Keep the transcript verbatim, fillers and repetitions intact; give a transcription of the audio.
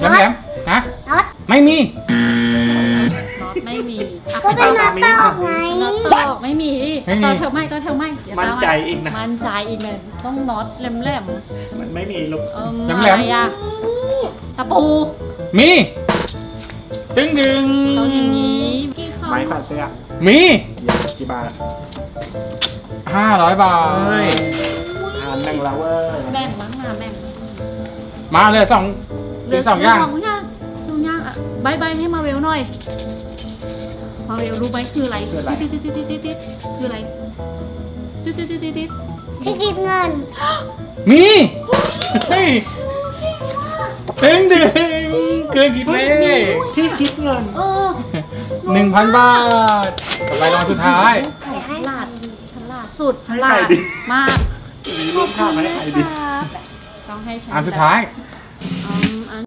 แหลมๆฮะน็อตไม่มีน็อตไม่มีก็เป็นน็อตตอกไงน็อตตอกไม่มีตอเทลไม่ตอเทลไม่มั่นใจอีกนะมั่นใจอีกเลยต้องน็อตแหลมๆมันไม่มีลูกอะไรอะตะปูมีดึงดึงต้องอย่างนี้ไม้ขัดเสื้อมีกี่บาทห้าร้อยบาททานแบ่งแล้วเว้ยแบ่งบ้างนะแบ่งมาเลยสองเหลือสองอย่างสองอย่างสองอย่างอ่ะบายบายให้มาเวลหน่อยมาเวลรู้ไหมคืออะไรคืออะไรติดติดติดติดติดคืออะไรติดติดติดติดติดที่กินเงินมีเฮ้ยดึงดึงเกินคิดเลยที่คิดเงินหนึ่งพันบาทต่อไปรองสุดท้ายฉลาดฉลาดสุดฉลาดมากมีรูปภาพให้ใครดีต้องให้ฉันอันสุดท้าย